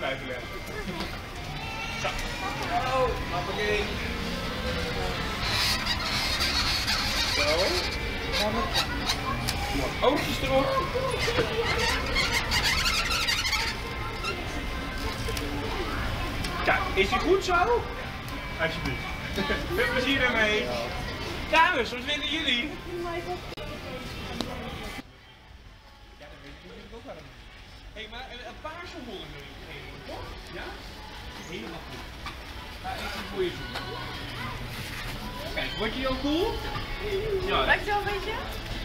blijven leggen. Zo. Oh, hoppakee. Zo. Wat oogjes erop. Kijk, is hij goed zo? Alsjeblieft. Veel plezier ermee. Dames, wat vinden jullie? Ja, dat weet ik natuurlijk ook wel. Hé, maar een paarse horen wil je geven, toch? Ja? Helemaal goed. Ga even voor je zoeken. Kijk, wordt die ook cool? Ja. Lijkt het wel een beetje?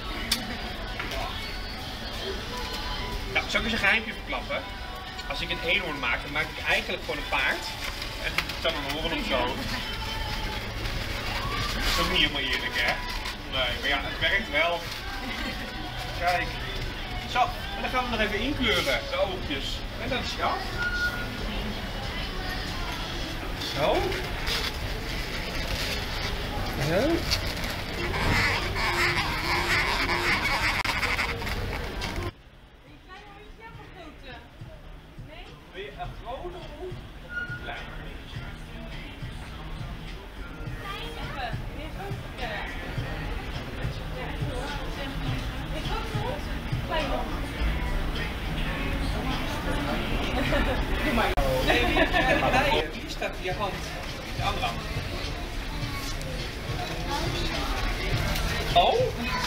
Nou, zal ik eens een geheimje verklappen? Als ik een eenhoorn maak, dan maak ik eigenlijk gewoon een paard. En dan een horen of zo. Dat is ook niet helemaal eerlijk, hè? Nee, maar ja, het werkt wel. Kijk. Zo, en dan gaan we nog even inkleuren, de oogjes. En dat is ja. Zo. Zo. Wil je een grote of een kleine? Doe maar. Nee, wie staat je hand? De andere hand. Oh?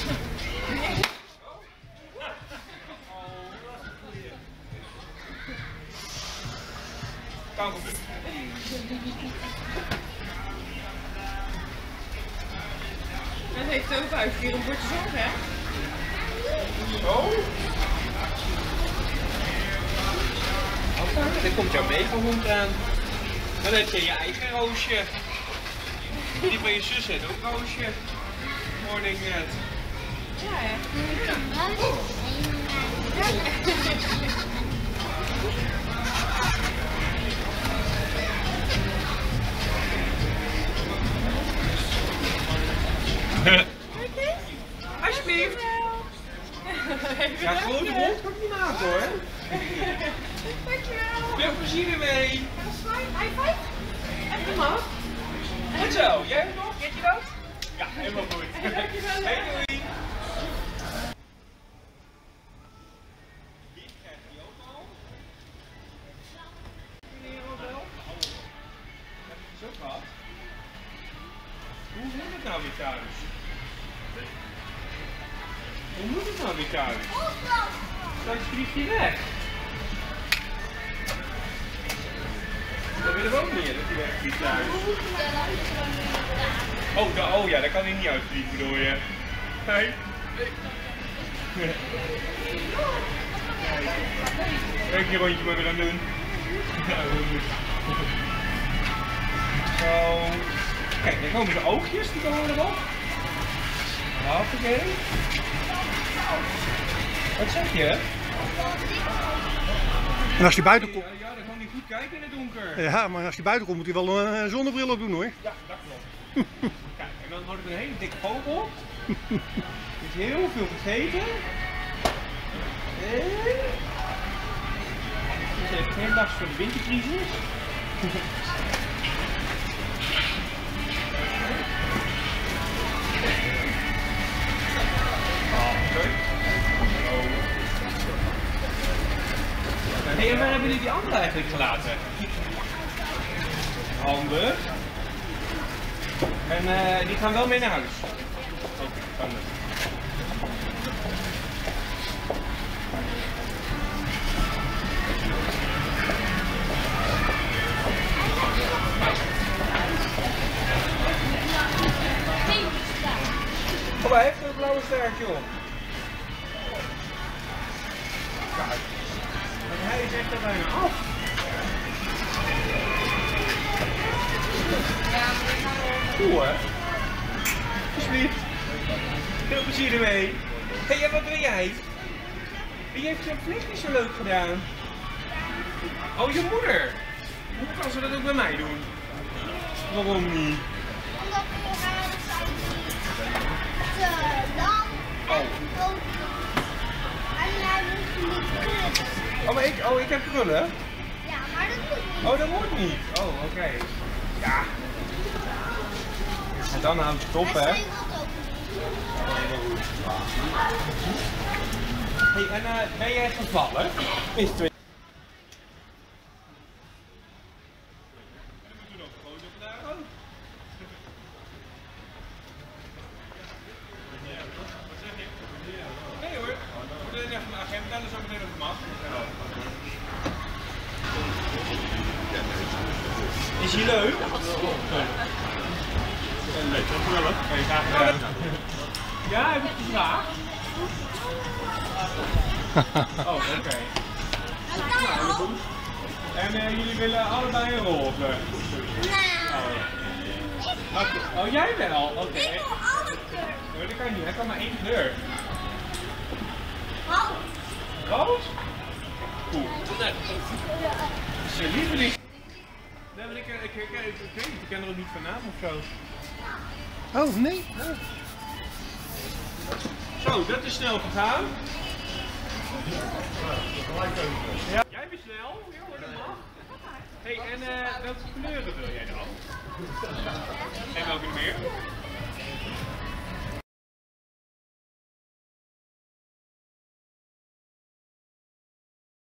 Kan gebeuren. Dat heeft ook uitgekeerd om voor te zorgen, hè? Zo. Dan komt jouw meegelhond aan. Dan heb je je eigen roosje. Die van je zus heeft ook roosje. Morning net. Ja, hè? Alsjeblieft. Ja, gewoon de hond kan ik niet maken hoor. Dankjewel. Veel plezier ermee. Dat is fijn. High five. Even de man. Goed zo. Jij nog? Get je dat? Ja, helemaal goed. Dankjewel. Hey, doei. Dit krijg je ook al. Meneer Robel. Heb je het zo gehad? Hoe moet het nou weer thuis? Hoe moet het nou weer thuis? Straks vlieg je weg. Dat willen we ook meer, dat hij wegvliegt thuis. Oh ja, daar kan hij niet uitvliegen, bedoel je? Nee. Kijk je rondje maar weer aan doen. Ja, heel goed. Zo. Kijk, daar komen de oogjes, die komen erop. Hoppakee. Wat zeg je? En als je buiten komt. Ja, dan kan hij goed kijken in het donker. Ja, maar als je buiten komt moet hij wel een zonnebril op doen hoor. Ja, dat klopt. Kijk, en dan had ik een hele dikke vogel. Is heel veel gegeten. En... Dus heeft geen last van de wintercrisis. Hey, en waar hebben jullie die andere eigenlijk gelaten? Handig. En die gaan wel mee naar huis. Oké, handig. Oh, hij heeft er een blauwe staartje op. Kijk. En hij is echt er bijna af. Cool hè? Alsjeblieft. Veel plezier ermee. Hé, hey, wat wil jij? Wie heeft jouw vlieg niet zo leuk gedaan? Oh, je moeder. Hoe kan ze dat ook bij mij doen? Waarom niet? Omdat we gaan te lang en groot. En hij moet niet krullen. Oh, maar ik heb krullen. Ja, maar Oh, dat wordt niet. Oh, oké. Ja. En dan houdt het op, hè. Hey, en ben jij gevallen? Is het weer... Nee hoor, we doen even een agenda, dus ook meteen op de mag. Is hij leuk? Leuk, dankjewel. Hey, graag gedaan. Ja, heb ik gevraagd? Oh, oké. Nou, goed. En jullie willen allebei een rol? Oh, jij wel? Oké. Ik wil alle kleuren. Nee, dat kan niet, hij kan maar één kleur. Rood. Rood? Cool. Zijn lieveling. Nee, maar ik weet niet, ik ken er ook niet van naam of zo. Oh, nee? Zo, dat is snel gegaan. Ja. Jij bent snel? Ja hoor, dat mag. Hey, en welke kleuren wil jij dan? En welke meer?